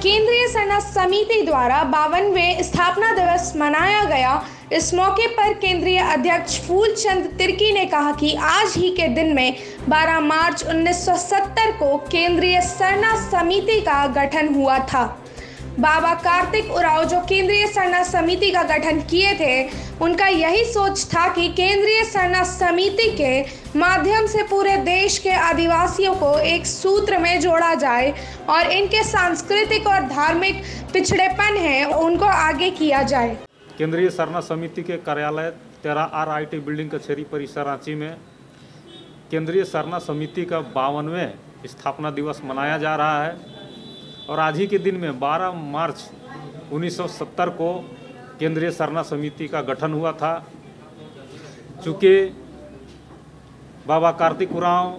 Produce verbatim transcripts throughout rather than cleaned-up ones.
केंद्रीय सरना समिति द्वारा बावनवें स्थापना दिवस मनाया गया। इस मौके पर केंद्रीय अध्यक्ष फूलचंद तिर्की ने कहा कि आज ही के दिन में बारह मार्च उन्नीस सौ सत्तर को केंद्रीय सरना समिति का गठन हुआ था। बाबा कार्तिक उरांव जो केंद्रीय सरना समिति का गठन किए थे, उनका यही सोच था कि केंद्रीय सरना समिति के माध्यम से पूरे देश के आदिवासियों को एक सूत्र में जोड़ा जाए और इनके सांस्कृतिक और धार्मिक पिछड़ेपन है उनको आगे किया जाए। केंद्रीय सरना समिति के कार्यालय तेरह आर आई टी बिल्डिंग कचहरी परिसर रांची में केंद्रीय सरना समिति का बावनवें स्थापना दिवस मनाया जा रहा है और आज ही के दिन में बारह मार्च उन्नीस सौ सत्तर को केंद्रीय सरना समिति का गठन हुआ था। चूँकि बाबा कार्तिक उरांव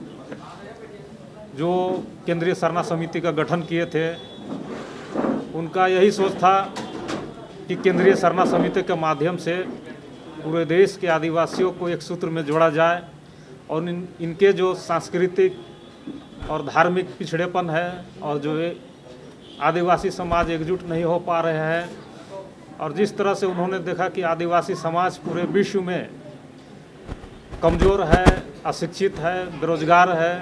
जो केंद्रीय सरना समिति का गठन किए थे, उनका यही सोच था कि केंद्रीय सरना समिति के माध्यम से पूरे देश के आदिवासियों को एक सूत्र में जोड़ा जाए और इन, इनके जो सांस्कृतिक और धार्मिक पिछड़ेपन है और जो आदिवासी समाज एकजुट नहीं हो पा रहे हैं और जिस तरह से उन्होंने देखा कि आदिवासी समाज पूरे विश्व में कमज़ोर है, अशिक्षित है, बेरोजगार है,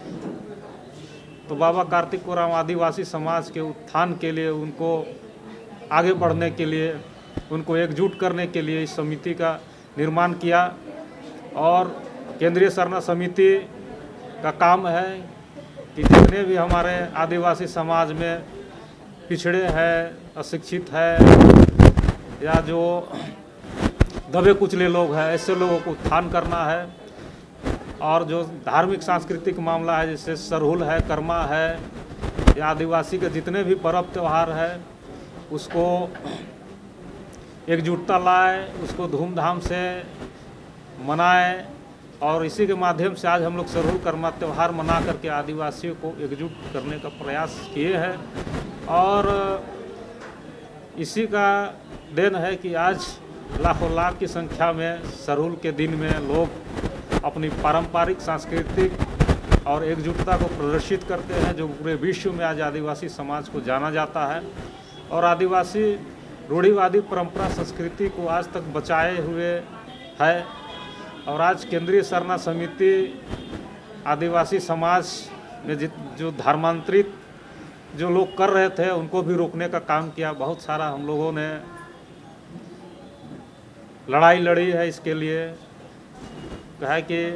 तो बाबा कार्तिक उरांव आदिवासी समाज के उत्थान के लिए, उनको आगे बढ़ने के लिए, उनको एकजुट करने के लिए इस समिति का निर्माण किया। और केंद्रीय सरना समिति का काम है कि जितने भी हमारे आदिवासी समाज में पिछड़े हैं, अशिक्षित है या जो दबे कुचले लोग हैं, ऐसे लोगों को उत्थान करना है। और जो धार्मिक सांस्कृतिक मामला है, जैसे सरहुल है, कर्मा है या आदिवासी के जितने भी पर्व त्यौहार है, उसको एकजुटता लाए, उसको धूमधाम से मनाए और इसी के माध्यम से आज हम लोग सरहुल कर्मा त्यौहार मना करके आदिवासियों को एकजुट करने का प्रयास किए हैं। और इसी का देन है कि आज लाखों लाख की संख्या में सरहुल के दिन में लोग अपनी पारंपरिक सांस्कृतिक और एकजुटता को प्रदर्शित करते हैं, जो पूरे विश्व में आज आदिवासी समाज को जाना जाता है। और आदिवासी रूढ़िवादी परंपरा संस्कृति को आज तक बचाए हुए है। और आज केंद्रीय सरना समिति आदिवासी समाज में जित जो धर्मांतरित जो लोग कर रहे थे, उनको भी रोकने का काम किया। बहुत सारा हम लोगों ने लड़ाई लड़ी है इसके लिए। कहा है कि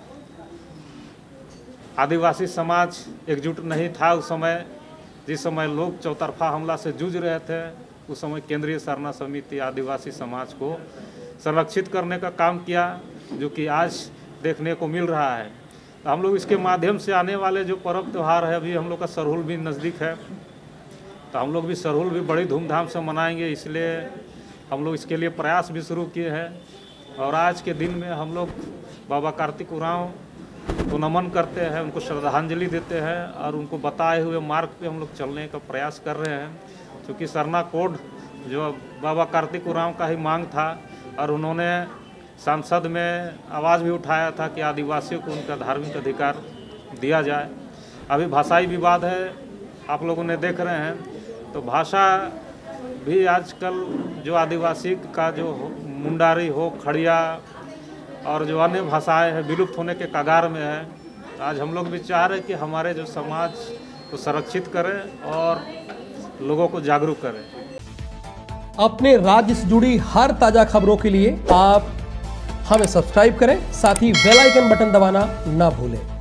आदिवासी समाज एकजुट नहीं था उस समय, जिस समय लोग चौतरफा हमला से जूझ रहे थे, उस समय केंद्रीय सरना समिति आदिवासी समाज को संरक्षित करने का काम किया, जो कि आज देखने को मिल रहा है। तो हम लोग इसके माध्यम से आने वाले जो पर्व त्यौहार है, अभी हम लोग का सरहुल भी नज़दीक है, तो हम लोग भी सरहुल भी बड़ी धूमधाम से मनाएंगे। इसलिए हम लोग इसके लिए प्रयास भी शुरू किए हैं। और आज के दिन में हम लोग बाबा कार्तिक उरांव को नमन करते हैं, उनको श्रद्धांजलि देते हैं और उनको बताए हुए मार्ग पे हम लोग चलने का प्रयास कर रहे हैं। क्योंकि सरना कोड जो बाबा कार्तिक उरांव का ही मांग था और उन्होंने संसद में आवाज़ भी उठाया था कि आदिवासियों को उनका धार्मिक अधिकार दिया जाए। अभी भाषाई विवाद है, आप लोगों ने देख रहे हैं, तो भाषा भी आजकल जो आदिवासी का जो मुंडारी हो, खड़िया और जो अन्य भाषाएं हैं, विलुप्त होने के कगार में है। आज हम लोग भी चाह रहे हैं कि हमारे जो समाज को संरक्षित करें और लोगों को जागरूक करें। अपने राज्य से जुड़ी हर ताजा खबरों के लिए आप हमें सब्सक्राइब करें, साथ ही बेल आइकन बटन दबाना ना भूलें।